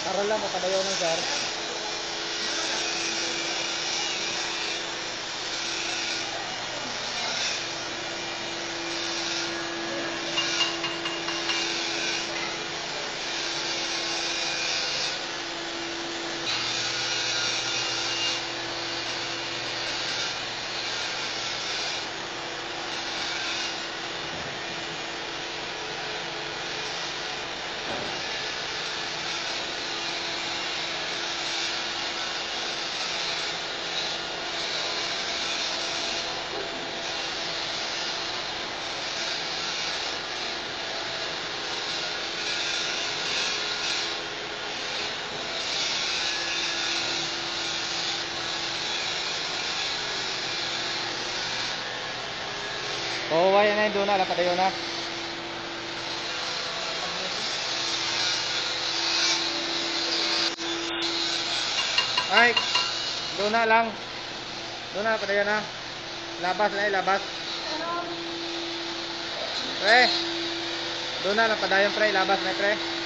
Aral lang, mapadayaw ng sir. Oo, wala na doon na, napadayaw na. Ay, doon na lang. Doon na, napadayaw na. Labas na, labas. Pre, doon na, napadayaw pre, labas na pre.